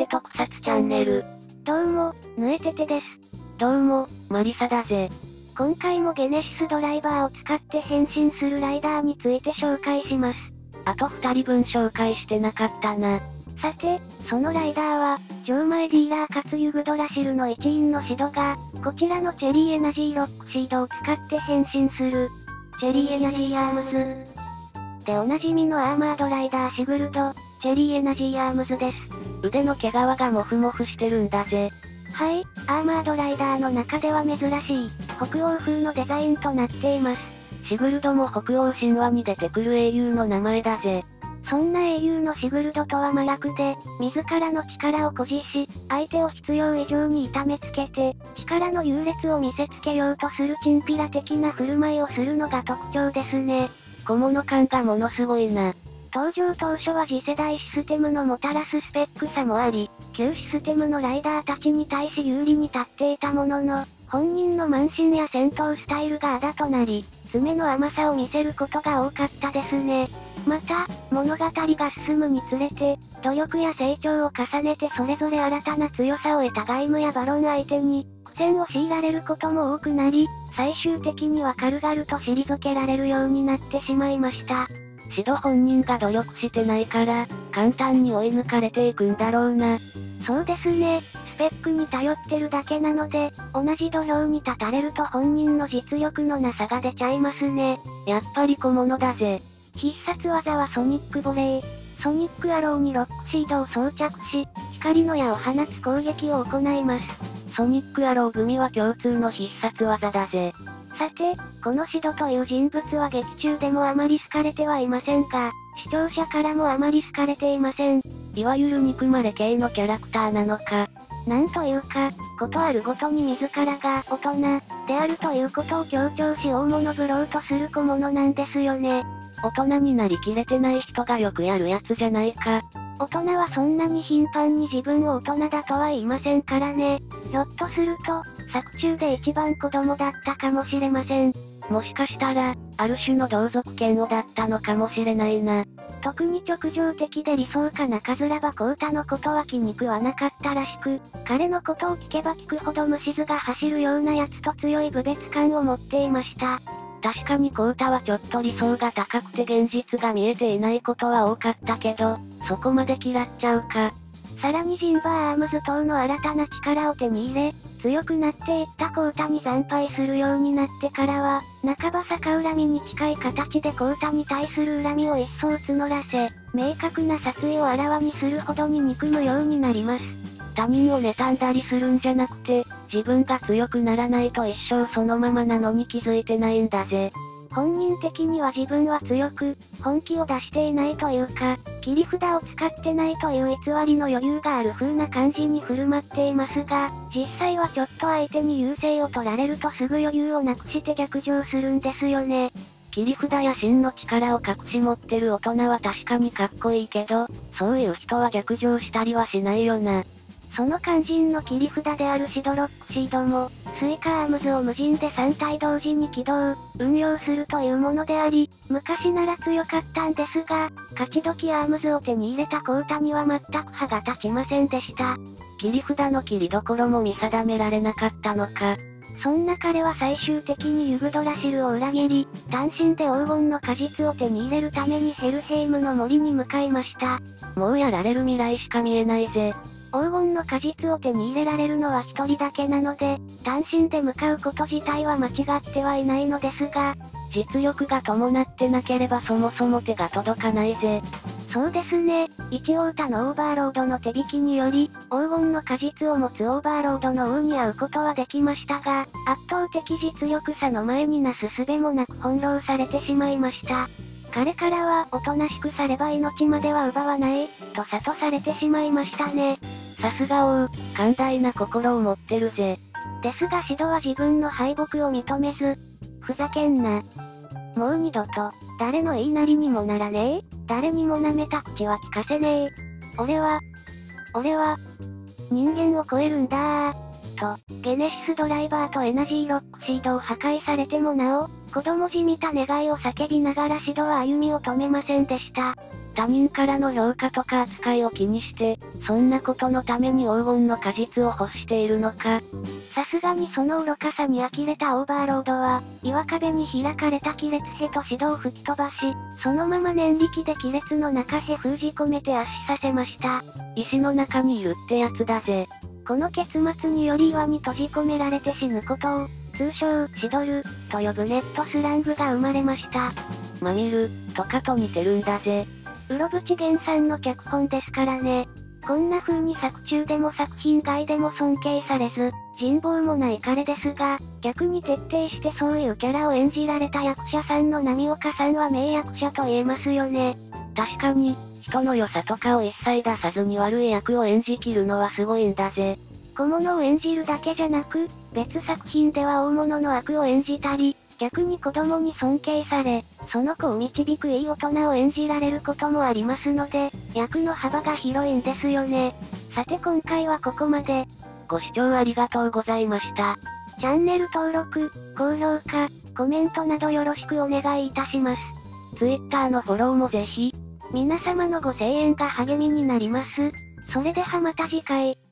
特撮チャンネル。 どうも、ぬえててです。 どうも、マリサだぜ。 今回もゲネシスドライバーを使って変身するライダーについて紹介します。 あと2人分紹介してなかったな。 さて、そのライダーは、錠前ディーラーかつユグドラシルの一員のシドが、こちらのチェリーエナジーロックシードを使って変身する、チェリーエナジーアームズ。でおなじみのアーマードライダーシグルド、チェリーエナジーアームズです。 腕の毛皮がモフモフしてるんだぜ。 はい、アーマードライダーの中では珍しい、北欧風のデザインとなっています。 シグルドも北欧神話に出てくる英雄の名前だぜ。 そんな英雄のシグルドとは真逆で、自らの力を誇示し、相手を必要以上に痛めつけて、力の優劣を見せつけようとするチンピラ的な振る舞いをするのが特徴ですね。 小物感がものすごいな。 登場当初は次世代システムのもたらすスペック差もあり、旧システムのライダーたちに対し有利に立っていたものの、本人の慢心や戦闘スタイルがあだとなり、爪の甘さを見せることが多かったですね。また、物語が進むにつれて、努力や成長を重ねてそれぞれ新たな強さを得たガイムやバロン相手に、苦戦を強いられることも多くなり、最終的には軽々と退けられるようになってしまいました。 シド本人が努力してないから、簡単に追い抜かれていくんだろうな。 そうですね。スペックに頼ってるだけなので、同じ土俵に立たれると本人の実力のなさが出ちゃいますね。 やっぱり小物だぜ。 必殺技はソニックボレー。ソニックアローにロックシードを装着し、光の矢を放つ攻撃を行います。 ソニックアロー組は共通の必殺技だぜ。 さて、このシドという人物は劇中でもあまり好かれてはいませんが、視聴者からもあまり好かれていません。 いわゆる憎まれ系のキャラクターなのか。 なんというか、ことあるごとに自らが大人であるということを強調し大物ぶろうとする小物なんですよね。 大人になりきれてない人がよくやるやつじゃないか。 大人はそんなに頻繁に自分を大人だとは言いませんからね。ひょっとすると、作中で一番子供だったかもしれません。 もしかしたら、ある種の同族嫌悪だったのかもしれないな。 特に直情的で理想家なカズラバコウタのことは気に食わなかったらしく、彼のことを聞けば聞くほど虫唾が走るようなやつと強い侮蔑感を持っていました。 確かにコウタはちょっと理想が高くて現実が見えていないことは多かったけど、そこまで嫌っちゃうか。 さらにジンバーアームズ等の新たな力を手に入れ、強くなっていったコウタに惨敗するようになってからは、半ば逆恨みに近い形でコウタに対する恨みを一層募らせ、明確な殺意をあらわにするほどに憎むようになります。 他人を妬んだりするんじゃなくて、自分が強くならないと一生そのままなのに気づいてないんだぜ。 本人的には自分は強く、本気を出していないというか、切り札を使ってないという偽りの余裕がある風な感じに振る舞っていますが、実際はちょっと相手に優勢を取られるとすぐ余裕をなくして逆上するんですよね。 切り札や真の力を隠し持ってる大人は確かにかっこいいけど、そういう人は逆上したりはしないよな。 その肝心の切り札であるシドロックシードも、スイカアームズを無人で3体同時に起動、運用するというものであり、昔なら強かったんですが、勝ち時アームズを手に入れたコウタには全く歯が立ちませんでした。 切り札の切りどころも見定められなかったのか。 そんな彼は最終的にユグドラシルを裏切り、単身で黄金の果実を手に入れるためにヘルヘイムの森に向かいました。 もうやられる未来しか見えないぜ。 黄金の果実を手に入れられるのは一人だけなので、単身で向かうこと自体は間違ってはいないのですが、 実力が伴ってなければそもそも手が届かないぜ。 そうですね。一応他のオーバーロードの手引きにより、黄金の果実を持つオーバーロードの王に会うことはできましたが、圧倒的実力差の前になす術もなく翻弄されてしまいました。彼からは、おとなしくされば命までは奪わない、と諭されてしまいましたね。 さすが王、寛大な心を持ってるぜ。 ですがシドは自分の敗北を認めず、ふざけんな。もう二度と、誰の言いなりにもならねえ、誰にも舐めた口は聞かせねえ。俺は、人間を超えるんだー。と、ゲネシスドライバーとエナジーロックシードを破壊されてもなお、 子供じみた願いを叫びながら指導歩みを止めませんでした。 他人からの評価とか扱いを気にして、そんなことのために黄金の果実を欲しているのか。 さすがにその愚かさに呆れたオーバーロードは、岩壁に開かれた亀裂へと指導を吹き飛ばし、そのまま念力で亀裂の中へ封じ込めて圧死させました。 石の中にいるってやつだぜ。 この結末により岩に閉じ込められて死ぬことを、通称、シドル、と呼ぶネットスラングが生まれました。 マミル、とかと似てるんだぜ。 うろぶち原さんの脚本ですからね。こんな風に作中でも作品外でも尊敬されず、人望もない彼ですが、逆に徹底してそういうキャラを演じられた役者さんの波岡さんは名役者と言えますよね。 確かに、人の良さとかを一切出さずに悪い役を演じきるのはすごいんだぜ。 小物を演じるだけじゃなく、別作品では大物の悪を演じたり、逆に子供に尊敬され、その子を導くいい大人を演じられることもありますので、役の幅が広いんですよね。さて今回はここまで。 ご視聴ありがとうございました。 チャンネル登録、高評価、コメントなどよろしくお願いいたします。 Twitter のフォローもぜひ。 皆様のご声援が励みになります。それではまた次回。